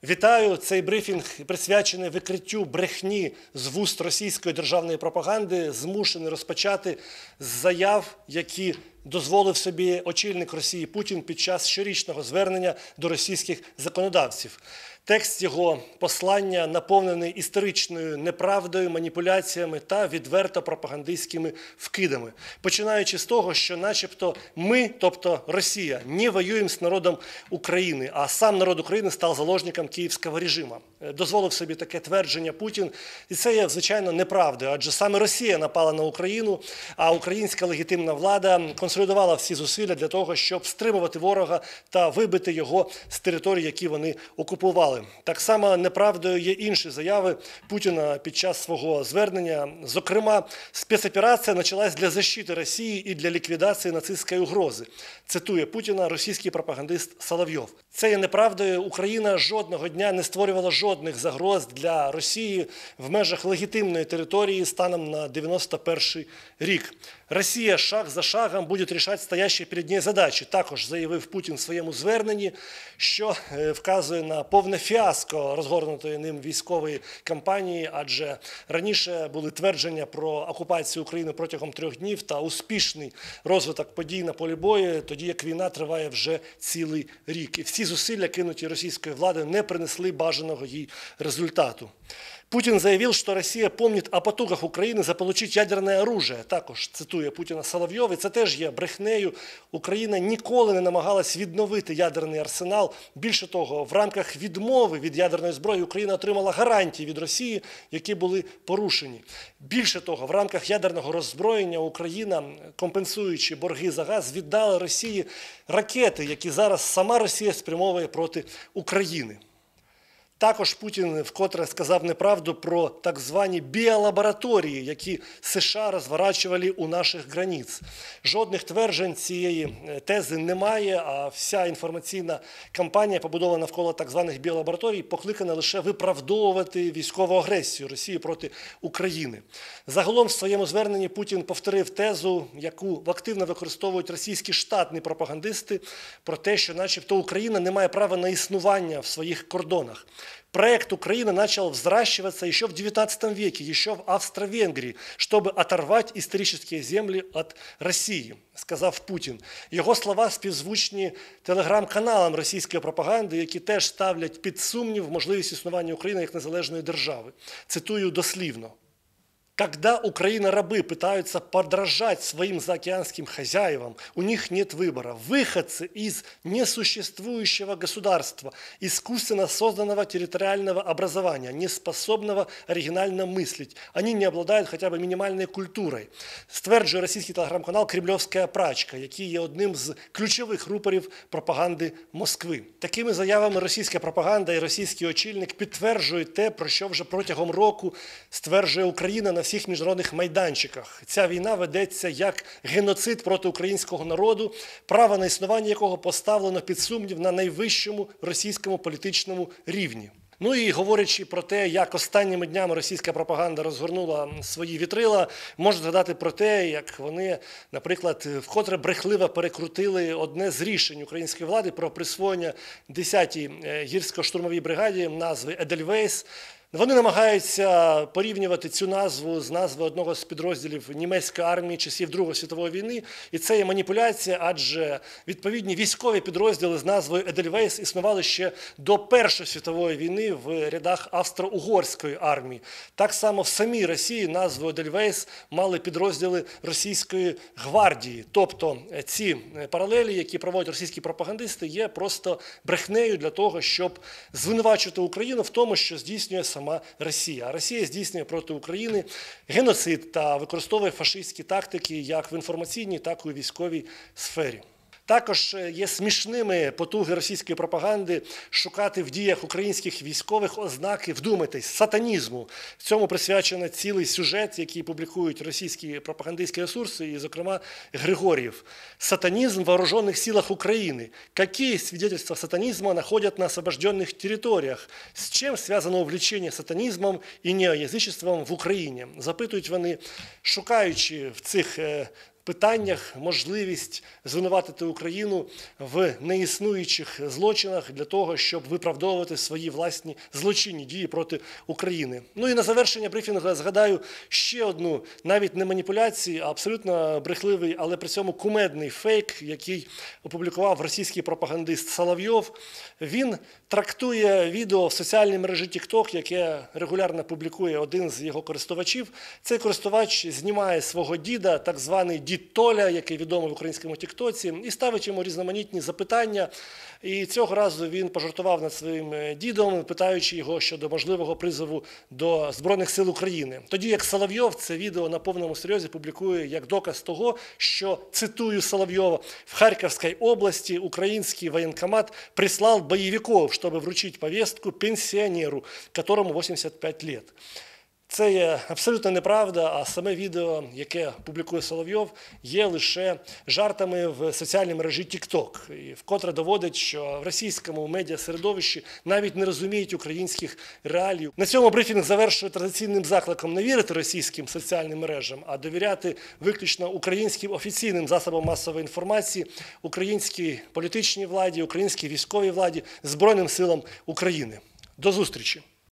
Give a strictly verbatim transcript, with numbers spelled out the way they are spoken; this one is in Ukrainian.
Вітаю! Цей брифінг присвячений викриттю брехні з вуст російської державної пропаганди, змушений розпочати з заяв, які дозволив собі очільник Росії Путін під час щорічного звернення до російських законодавців. Текст його послання наповнений історичною неправдою, маніпуляціями та відверто пропагандистськими вкидами. Починаючи з того, що начебто ми, тобто Росія, не воюємо з народом України, а сам народ України став заложником київського режиму. Дозволив собі таке твердження Путін. І це є, звичайно, неправдою, адже саме Росія напала на Україну, а українська легітимна влада консолідувала всі зусилля для того, щоб стримувати ворога та вибити його з територій, які вони окупували. Так само неправдою є інші заяви Путіна під час свого звернення. Зокрема, спецоперація почалась для захисту Росії і для ліквідації нацистської угрози. Цитує Путіна російський пропагандист Соловйов. Це є неправдою. Україна жодного дня не створювала жодних загроз для Росії в межах легітимної території станом на дев'яносто перший рік. Росія шаг за шагом буде рішати стоящі перед нею задачі. Також заявив Путін в своєму зверненні, що вказує на повне фіаско розгорнутої ним військової кампанії, адже раніше були твердження про окупацію України протягом трьох днів та успішний розвиток подій на полі бою, тоді як війна триває вже цілий рік. І всі зусилля, кинуті російської влади, не принесли бажаного їй результату. Путин заявил, что Россия помнит о потугах України заполучить ядерне оружие. Також цитує Путіна Соловйов. І це теж є брехнею. Україна ніколи не намагалась відновити ядерний арсенал. Більше того, в рамках відмови від ядерної зброї Україна отримала гарантії від Росії, які були порушені. Більше того, в рамках ядерного роззброєння Україна, компенсуючи борги за газ, віддала Росії ракети, які зараз сама Росія спрямовує проти України. Також Путін вкотре сказав неправду про так звані біолабораторії, які США розворачували у наших границь. Жодних тверджень цієї тези немає, а вся інформаційна кампанія, побудована навколо так званих біолабораторій, покликана лише виправдовувати військову агресію Росії проти України. Загалом в своєму зверненні Путін повторив тезу, яку активно використовують російські штатні пропагандисти, про те, що начебто Україна не має права на існування в своїх кордонах. Проект Украины начал взращиваться еще в девятнадцатом веке, еще в Австро-Венгрии, чтобы оторвать исторические земли от Росії, сказав Путін. Його слова співзвучні телеграм-каналам російської пропаганди, які теж ставлять під сумнів можливість існування України як незалежної держави. Цитую дослівно. Когда Украина-рабы пытаются подражать своим заокеанским хозяевам, у них нет выбора. Выходцы из несуществующего государства, искусственно созданного территориального образования, не способного оригинально мыслить. Они не обладають хотя бы мінімальною культурою. Стверджує російський телеграм-канал «Кремльовська прачка», який є одним з ключових рупорів пропаганди Москви. Такими заявами російська пропаганда і російський очільник підтверджують те, про що вже протягом року стверджує Україна на всіх міжнародних майданчиках. Ця війна ведеться як геноцид проти українського народу, право на існування якого поставлено під сумнів на найвищому російському політичному рівні. Ну і говорячи про те, як останніми днями російська пропаганда розгорнула свої вітрила, можна згадати про те, як вони, наприклад, вкотре брехливо перекрутили одне з рішень української влади про присвоєння десятій гірсько-штурмовій бригаді назви «Едельвейс». Вони намагаються порівнювати цю назву з назвою одного з підрозділів німецької армії часів Другої світової війни. І це є маніпуляція, адже відповідні військові підрозділи з назвою «Едельвейс» існували ще до Першої світової війни в рядах Австро-Угорської армії. Так само в самій Росії назву «Едельвейс» мали підрозділи російської гвардії. Тобто ці паралелі, які проводять російські пропагандисти, є просто брехнею для того, щоб звинувачувати Україну в тому, що здійснює сама Росія. А Росія здійснює проти України геноцид та використовує фашистські тактики як в інформаційній, так і у військовій сфері. Також є смішними потуги російської пропаганди шукати в діях українських військових ознаки, вдумайтесь, сатанізму. В цьому присвячено цілий сюжет, який публікують російські пропагандистські ресурси, і, зокрема, Григорьєв. «Сатанизм в вооруженных силах Украины. Какие свидетельства сатанизма находят на освобожденных территориях? С чем связано увлечение сатанизмом і неоязичеством в Україні?» Запитують вони, шукаючи в цих питаннях можливість звинуватити Україну в неіснуючих злочинах для того, щоб виправдовувати свої власні злочинні дії проти України. Ну і на завершення брифінгу я згадаю ще одну, навіть не маніпуляцію, а абсолютно брехливий, але при цьому кумедний фейк, який опублікував російський пропагандист Соловйов. Він трактує відео в соціальній мережі TikTok, яке регулярно публікує один з його користувачів. Цей користувач знімає свого діда, так званий дід Толя, який відомий в українському тіктоці, і ставить йому різноманітні запитання. І цього разу він пожартував над своїм дідом, питаючи його щодо можливого призову до Збройних сил України. Тоді як Соловйов це відео на повному серйозі публікує як доказ того, що, цитую Соловйова, в Харьковской области украинский военкомат прислал боевиков, чтобы вручить повестку пенсионеру, которому вісімдесят п'ять лет. Це є абсолютно неправда, а саме відео, яке публікує Соловйов, є лише жартами в соціальній мережі TikTok, і вкотре доводить, що в російському медіасередовищі навіть не розуміють українських реалій. На цьому брифінг завершує традиційним закликом не вірити російським соціальним мережам, а довіряти виключно українським офіційним засобам масової інформації, українській політичній владі, українській військовій владі, Збройним силам України. До зустрічі!